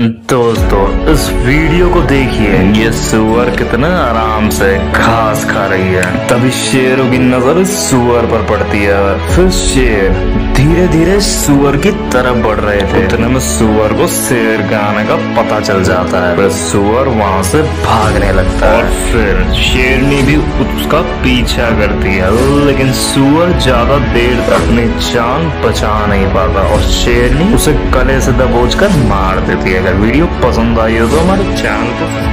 दोस्तों इस वीडियो को देखिए, ये सुअर कितना आराम से घास खा रही है। तभी शेरों की नजर सुअर पर पड़ती है। फिर शेर धीरे धीरे सुअर की तरफ बढ़ रहे थे। इतने में सुअर को शेर के आने का पता चल जाता है। फिर सुअर वहां से भागने लगता है और फिर शेरनी भी उसका पीछा करती है, लेकिन सुअर ज्यादा देर तक अपनी जान बचा नहीं पाता और शेरनी उसे गले से दबोच कर मार देती है। अगर वीडियो पसंद आई हो तो हमारे चैनल को